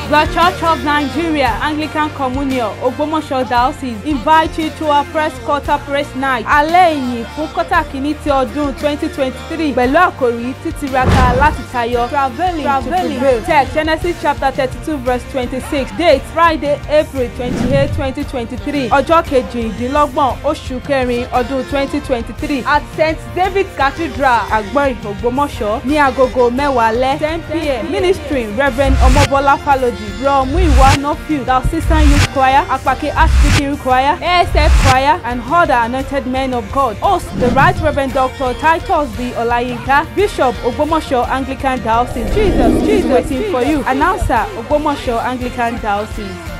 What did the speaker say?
The Church of Nigeria Anglican Communion Ògbómọ̀ṣọ́ Diocese invite you to our first quarter praise night. Alẹ́ ìyìn fún kọ́tà kìíní ti ọdún 2023 pẹ̀lú àkòrí títiraka láti tayọ travelling to prevail. Text Genesis chapter 32 verse 26. Date Friday April 28, 2023. Ọjọ́ kejìdínlọ́gbọ̀n oṣù kẹrin ọdún 2023 at St. David Cathedral Àgbọ̀nrín Ògbómọ̀ṣọ́ ní agogo mẹ́wàá alẹ́ 10 p.m. Ministry Reverend Ọmọbọ́lá Fálódì, Bro Muyiwa Nephew, Diocesan Youth Choir, Apake Archdeacon Choir, ASF Choir, and other anointed men of God. Host the Right Reverend Dr. Titus D. Olayinka, Bishop Ògbómọ̀ṣọ́ Anglican Diocese. Jesus is waiting for you. Announcer Ògbómọ̀ṣọ́ Anglican Diocese.